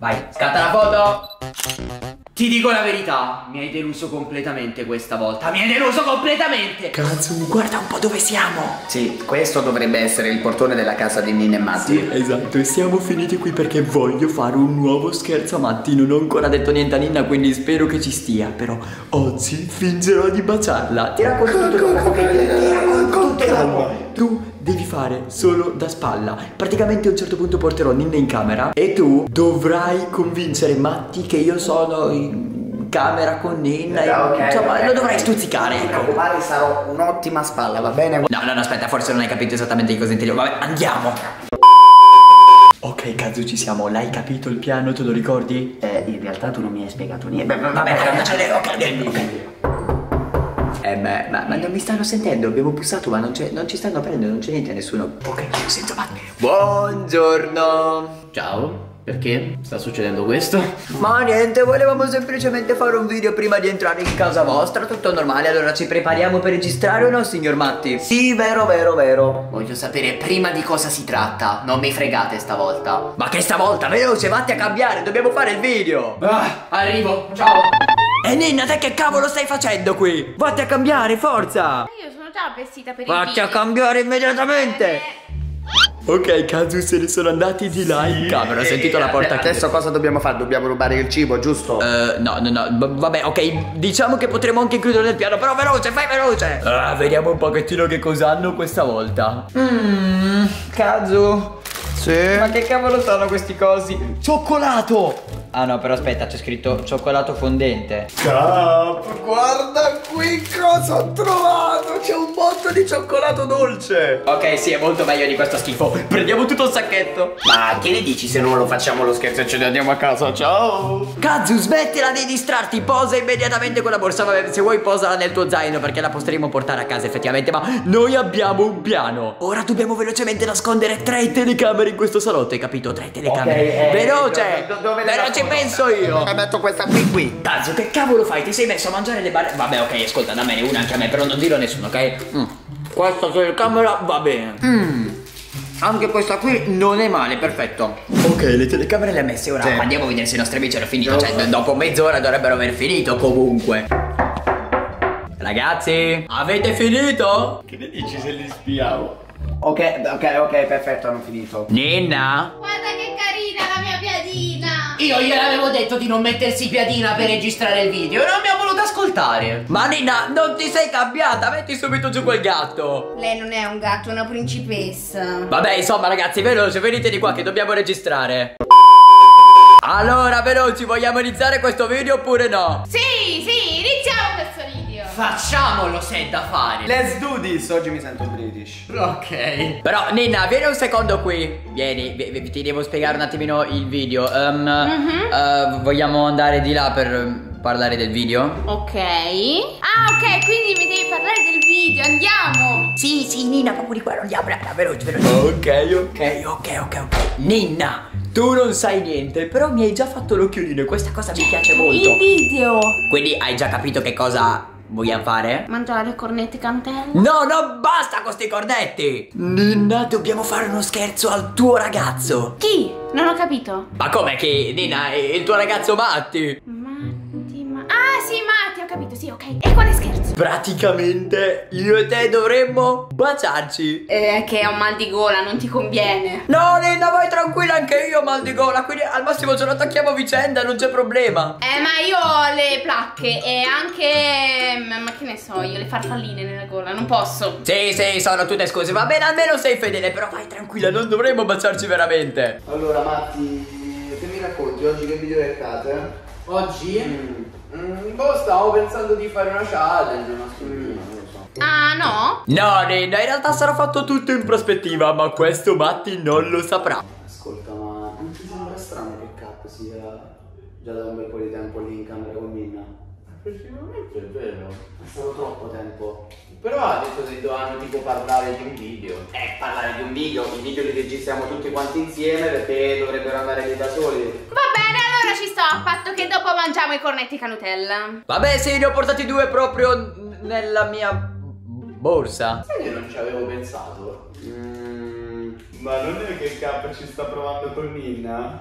Vai, scatta la foto. Ti dico la verità, mi hai deluso completamente questa volta. Mi hai deluso completamente. Kazu, guarda un po' dove siamo. Sì, questo dovrebbe essere il portone della casa di Ninna e Matti. Sì, esatto, e siamo finiti qui perché voglio fare un nuovo scherzo a Matti. Non ho ancora detto niente a Ninna, quindi spero che ci stia. Però oggi fingerò di baciarla. Ti racconto tutto dopo, ok? Ti racconto tutto dopo. Tu devi fare solo da spalla. Praticamente a un certo punto porterò Ninna in camera e tu dovrai convincere Matti che io sono in camera con Ninna. Okay, insomma, okay, lo dovrai stuzzicare, Non ti ecco. preoccupare, sarò un'ottima spalla, va bene? No, aspetta, forse non hai capito esattamente di cosa intendevo. Vabbè, andiamo. Ok, Kazu, ci siamo. L'hai capito il piano, te lo ricordi? In realtà tu non mi hai spiegato niente. Vabbè, ok. Ma non mi stanno sentendo, abbiamo bussato ma non ci stanno aprendo, non c'è niente, nessuno. Ok, sento Matti. Buongiorno. Ciao, perché sta succedendo questo? Ma niente, volevamo semplicemente fare un video prima di entrare in casa vostra, tutto normale. Allora ci prepariamo per registrare o no, signor Matti? Sì, vero. Voglio sapere prima di cosa si tratta. Non mi fregate stavolta. Ma che stavolta, veloce, vatti a cambiare, dobbiamo fare il video. Arrivo, ciao. E Ninna, te che cavolo stai facendo qui? Vatti a cambiare, forza. Io sono già vestita per il Vatti video. a cambiare immediatamente. Ok, Kazu, se ne sono andati di là in camera. Ho sentito la porta chiusa. Adesso cosa dobbiamo fare? Dobbiamo rubare il cibo, giusto? No, vabbè, ok, diciamo che potremo anche includere nel piano, però veloce, fai veloce. Vediamo un pochettino che cosa hanno questa volta. Kazu. Sì. Ma che cavolo sono questi cosi? Cioccolato! Ah no, però aspetta, c'è scritto cioccolato fondente. Cap, guarda qui cosa ho trovato! C'è un botto di cioccolato dolce! Ok, sì, è molto meglio di questo schifo. Prendiamo tutto il sacchetto. Ma che ne dici se non lo facciamo lo scherzo e ce ne andiamo a casa? Ciao! Kazu, smettila di distrarti, posa immediatamente quella borsa. Vabbè, se vuoi posala nel tuo zaino perché la potremo portare a casa effettivamente. Ma noi abbiamo un piano. Ora dobbiamo velocemente nascondere 3 telecamere in questo salotto, hai capito? 3 telecamere. Veloce! Veloce penso io. Metto questa qui. Kazu, che cavolo fai? Ti sei messo a mangiare le barre? Vabbè, ok, ascolta, dammene una anche a me, però non dirlo a nessuno, ok? Questa telecamera va bene. Anche questa qui non è male, perfetto. Ok, le telecamere le ha messe, ora andiamo a vedere se i nostri amici hanno finito. Cioè, dopo mezz'ora dovrebbero aver finito comunque. Ragazzi, avete finito? Che ne dici se li spiavo? Ok, perfetto, hanno finito. Ninna? Guarda che carina la mia piadina. Io gliel'avevo detto di non mettersi piadina per registrare il video e non mi ha voluto ascoltare. Ma Ninna, non ti sei cambiata, metti subito giù quel gatto. Lei non è un gatto, è una principessa. Vabbè, insomma ragazzi, veloce, venite di qua che dobbiamo registrare. Allora, veloci, vogliamo iniziare questo video oppure no? Sì, iniziamo questo video. Facciamolo se è da fare. Let's do this! Oggi mi sento British. Ok. Però Ninna, vieni un secondo qui. Vieni, ti devo spiegare un attimino il video. Vogliamo andare di là per parlare del video? Ok. Ah, ok, quindi mi devi parlare del video, andiamo. Sì, Ninna, proprio di qua, andiamo, veloce. Ok. Ninna, tu non sai niente, però mi hai già fatto l'occhiolino e questa cosa mi piace molto. Il video. Quindi hai già capito che cosa vogliamo fare? Mangiare cornetti cantelle. No, basta con sti cornetti! Ninna, dobbiamo fare uno scherzo al tuo ragazzo. Chi? Non ho capito. Ma come che, Ninna, il tuo ragazzo Matti? Ah, sì, Matti, ho capito, sì, ok. E quale scherzo? Praticamente io e te dovremmo baciarci. Che ho mal di gola, non ti conviene. No, Ninna, vai tranquilla, anche io ho mal di gola, quindi al massimo ce lo attacchiamo a vicenda, non c'è problema. Ma io ho le placche e anche, ma che ne so io, le farfalline nella gola, non posso. Sì, sono tutte scuse, va bene, almeno sei fedele, però vai tranquilla, non dovremmo baciarci veramente. Allora, Matti, che mi racconti oggi che video è casa? Oggi? Stavo pensando di fare una challenge, non lo so. Ah, no? No, Ninna, in realtà sarà fatto tutto in prospettiva, ma questo Matti non lo saprà. Ascolta, ma non ti sembra strano che Cap sia già da un bel po' di tempo lì in camera con Ninna? Effettivamente è vero. È stato troppo tempo. Però ha detto che dovevano tipo parlare di un video. Parlare di un video, i video li registriamo tutti quanti insieme perché dovrebbero andare lì da soli. Va bene, allora ci sto, a patto che dopo mangiamo i cornetti canutella. Vabbè, sì, ne ho portati 2 proprio nella mia borsa. Sai che non ci avevo pensato? Ma non è che Cap ci sta provando con Ninna?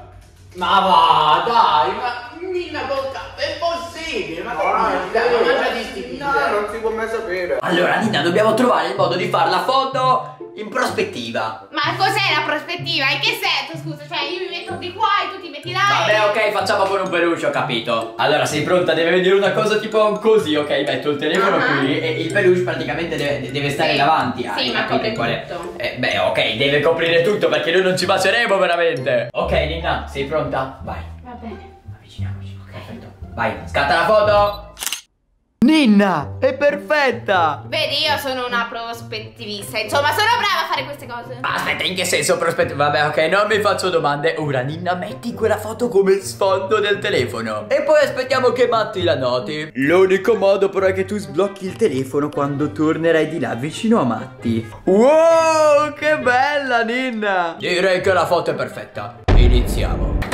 Ma va, dai, ma Nina col capo, è impossibile, ma che mangiati sti pizze? No, non si può mai sapere. Allora, Nina, dobbiamo trovare il modo di fare la foto in prospettiva. Ma cos'è la prospettiva? In che senso, scusa? Cioè io mi metto di qua e tu ti metti là. Vabbè, ok, facciamo con un peluche, ho capito. Allora, sei pronta? Deve vedere una cosa tipo così, ok? Metto il telefono qui e il peluche praticamente deve stare davanti. Sì, ma capito copre tutto. Beh, ok, deve coprire tutto perché noi non ci baceremo veramente. Ok, Nina, sei pronta? Vai, Va bene. avviciniamoci. Ok, perfetto. Vai, scatta la foto. Ninna, è perfetta! Vedi, io sono una prospettivista. Insomma, sono brava a fare queste cose. Aspetta, in che senso prospettiva? Vabbè, ok, non mi faccio domande. Ora, Ninna, metti quella foto come sfondo del telefono e poi aspettiamo che Matti la noti. L'unico modo però è che tu sblocchi il telefono quando tornerai di là vicino a Matti. Wow, che bella, Ninna! Direi che la foto è perfetta. Iniziamo.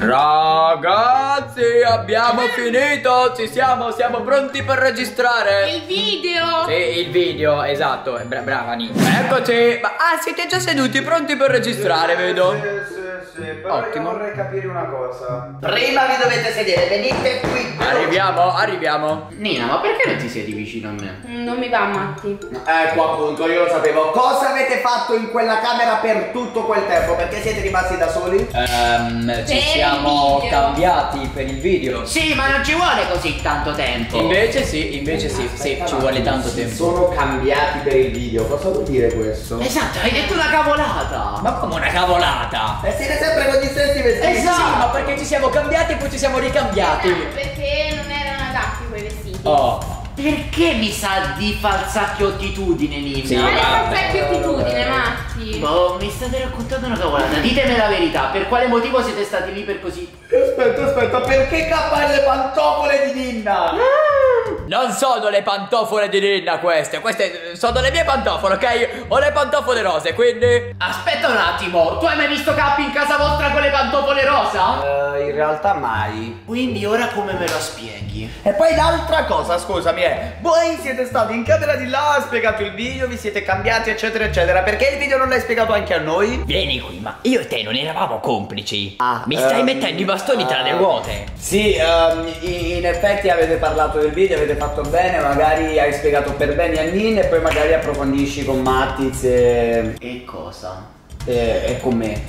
Ragazzi, abbiamo finito. Siamo pronti per registrare. Il video. Sì, il video, esatto. Brava Nina. Eccoci. Siete già seduti, pronti per registrare, vedo. Sì, però Ottimo. io vorrei capire una cosa. Prima vi dovete sedere, venite qui. Arriviamo. Nina, ma perché non ti siedi vicino a me? Non mi va, Matti. Ecco appunto, io lo sapevo. Cosa avete fatto in quella camera per tutto quel tempo? Perché siete rimasti da soli? Ci siamo video. cambiati per il video. Sì, ma non ci vuole così tanto tempo. Invece sì, ci vuole tanto tempo. Sono cambiati per il video. Cosa vuol dire questo? Esatto, hai detto una cavolata. Ma come una cavolata? Siete sempre con gli stessi vestiti. Esatto, sì, ma perché ci siamo cambiati e poi ci siamo ricambiati. Esatto, perché non erano adatti quei vestiti. Oh. Perché mi sa di falsacchiottitudine, Nina? Sì, Ma le vabbè, falsacche attitudine, Matti. Boh, mi state raccontando una cavolata. Ditemi la verità, per quale motivo siete stati lì per così? Aspetta, perché cappare le pantofole di Ninna? Non sono le pantofole di Ninna queste sono le mie pantofole, ok? Ho le pantofole rose, quindi... Aspetta un attimo, tu hai mai visto Capi in casa vostra con le pantofole rosa? In realtà mai. Quindi ora come me lo spieghi? E poi l'altra cosa, scusami, voi siete stati in camera di là, ha spiegato il video, vi siete cambiati eccetera eccetera. Perché il video non l'hai spiegato anche a noi? Vieni qui, ma io e te non eravamo complici. Mi stai mettendo i bastoni tra le ruote. Sì, in effetti avete parlato del video, avete fatto bene, magari hai spiegato per bene a Nin e poi magari approfondisci con Mattiz E cosa? e con me.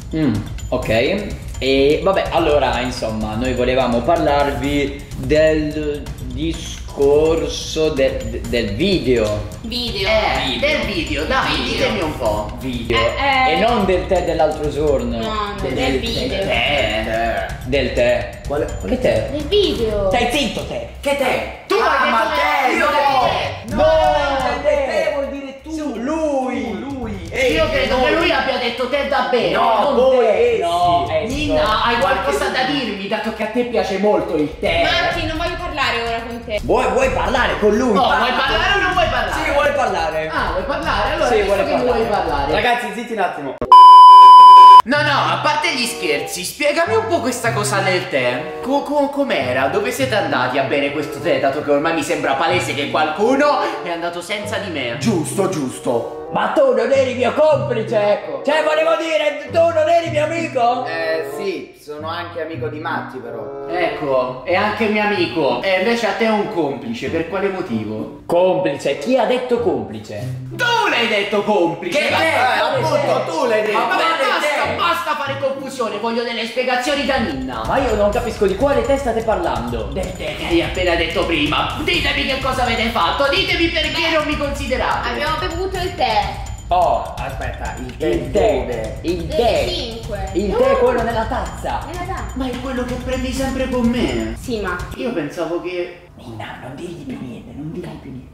Ok. E vabbè, allora, insomma, noi volevamo parlarvi del discorso del video. Video. Del video, dai, Video. ditemi un po'. Video. Eh. E non del tè dell'altro giorno. No, del video. Del tè. Che tè? Del video. Stai zitto te. Che te? Tu Ah, hai detto ma te, io no! te vuol dire tu. Lui. Io credo che lui abbia detto te da bene. No, non voi te. essi. No, Nina, hai qualcosa da dirmi, dato che a te piace molto il tè? Matti, non voglio parlare ora con te. Vuoi parlare con lui? Oh, vuoi parlare o non vuoi parlare? Sì, vuole parlare. Ah, vuoi parlare? Allora, Sì, visto vuole che parlare. vuoi parlare. Ragazzi, zitti un attimo. No, a parte gli scherzi, spiegami un po' questa cosa del tè. Com'era? Dove siete andati a bere questo tè? Dato che ormai mi sembra palese che qualcuno è andato senza di me. Giusto. Ma tu non eri mio complice, ecco. Cioè, volevo dire, tu non eri mio amico? Sì, sono anche amico di Matti però. Ecco, è anche mio amico. E invece a te è un complice, per quale motivo? Complice? Chi ha detto complice? Tu l'hai detto complice! Che Ma- te? appunto, tu l'hai detto. Ma Quale basta fare confusione, voglio delle spiegazioni da Ninna. Ma io non capisco di quale tè state parlando. Del tè che hai appena detto prima. Ditemi che cosa avete fatto, ditemi perché non mi considerate. Abbiamo bevuto il tè. Oh, Aspetta, il il dove? tè. Il Del tè. 5. Il tè è quello nella tazza. Nella tazza. Ma è quello che prendi sempre con me. Sì, Matti. Io pensavo che... Nina, non dirgli più niente, non dirgli più niente.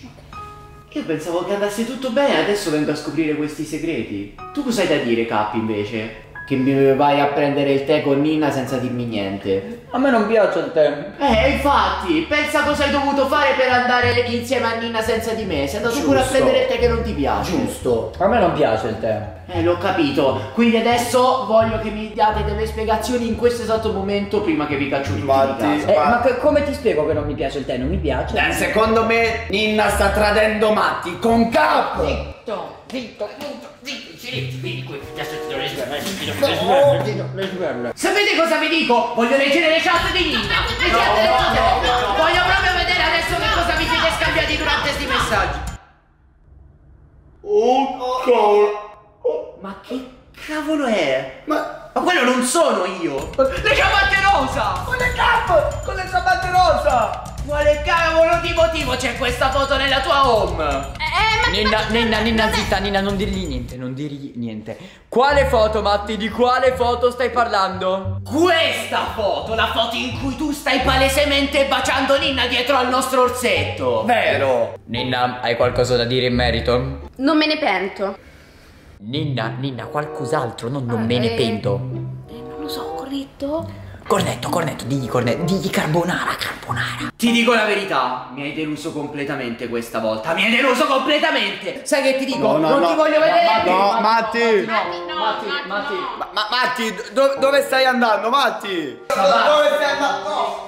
Io pensavo che andasse tutto bene, adesso vengo a scoprire questi segreti. Tu cosa hai da dire, Capi, invece? Che mi vai a prendere il tè con Nina senza dirmi niente. A me non piace il tè. Infatti, pensa cosa hai dovuto fare per andare insieme a Nina senza di me. Sei andato pure a Giusto. prendere il tè che non ti piace. Giusto. A me non piace il tè. L'ho capito. Quindi adesso voglio che mi diate delle spiegazioni in questo esatto momento prima che vi caccio tutti Infatti. di casa. Ma come ti spiego che non mi piace il tè? Non mi piace. Secondo me Ninna sta tradendo Matti con capo. Zitto, Vieni qui, adesso ti do le sguarde. Sapete cosa vi dico? Voglio leggere le chat di Nina. Voglio proprio vedere adesso che cosa vi siete scambiati durante questi messaggi. Oh, cavolo. Ma che cavolo è? Ma quello non sono io! Le ciabatte rosa! Con le cap! Con le ciabatte rosa! Quale cavolo di motivo c'è questa foto nella tua home? Ma Nina, zitta, Nina, non dirgli niente. Quale foto, Matti? Di quale foto stai parlando? Questa foto, la foto in cui tu stai palesemente baciando Ninna dietro al nostro orsetto. Vero! Ninna, hai qualcosa da dire in merito? non me ne pento. Ninna, qualcos'altro, non me ne pento. Non lo so, corretto? Cornetto, digli carbonara. Ti dico la verità, mi hai deluso completamente questa volta. Mi hai deluso completamente. Sai che ti dico? Non ti voglio vedere più. No, Matti! Matti. Matti, dove stai andando, Matti? Dove stai andando?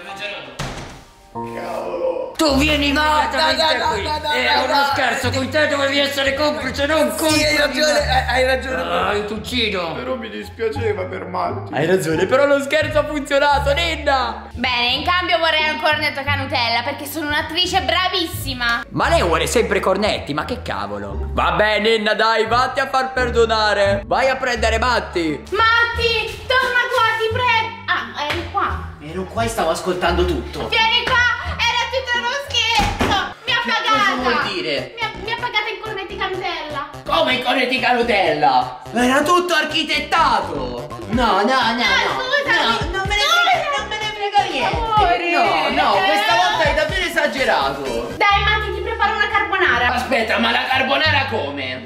Tu vieni immediatamente qui. È uno scherzo, con te dovevi essere complice, non Sì, hai ragione. Ah, ti uccido. Però mi dispiaceva per Matti. Hai ragione, però lo scherzo ha funzionato, Ninna! Bene, in cambio vorrei un cornetto canutella perché sono un'attrice bravissima. Ma lei vuole sempre cornetti, ma che cavolo? Vabbè, Ninna, dai, vatti a far perdonare. Vai a prendere Matti. Matti, torna qua, ti prego. Ah, eri qua. Ero qua e stavo ascoltando tutto. Vieni qua, era tutto uno scherzo. Mi ha pagata. Cosa vuol dire? Mi ha pagata in cornetti canutella. Come i cornetti canutella? Era tutto architettato. No, scusami. non me ne frega niente. No, questa volta hai davvero esagerato. Dai, Matti, ti preparo una carbonara. Aspetta, ma la carbonara come?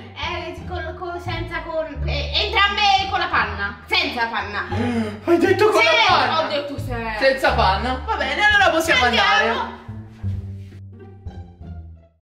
Entrambe con la panna. Senza la panna. Hai detto con Sì, la panna? ho detto Senza panna? Va bene, allora possiamo andare.